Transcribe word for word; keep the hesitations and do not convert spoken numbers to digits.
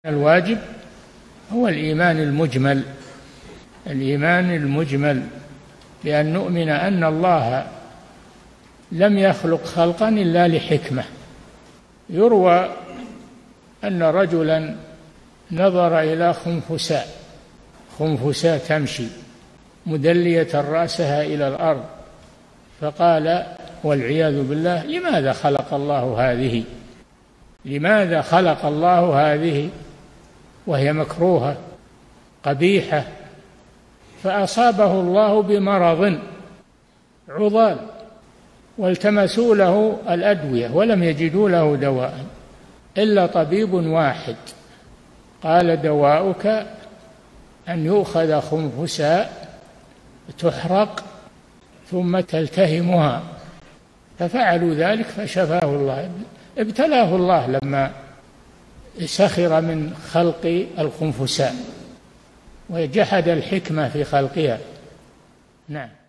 الواجب هو الإيمان المجمل الإيمان المجمل بأن نؤمن أن الله لم يخلق خلقا إلا لحكمة. يروى أن رجلا نظر إلى خنفساء خنفساء تمشي مدلية رأسها إلى الأرض، فقال والعياذ بالله: لماذا خلق الله هذه لماذا خلق الله هذه وهي مكروهة قبيحة؟ فأصابه الله بمرض عضال، والتمسوا له الأدوية ولم يجدوا له دواء إلا طبيب واحد قال: دواؤك أن يؤخذ خنفساء تحرق ثم تلتهمها. ففعلوا ذلك فشفاه الله. ابتلاه الله لما سخر من خلق الخنفساء وجحد الحكمة في خلقها. نعم.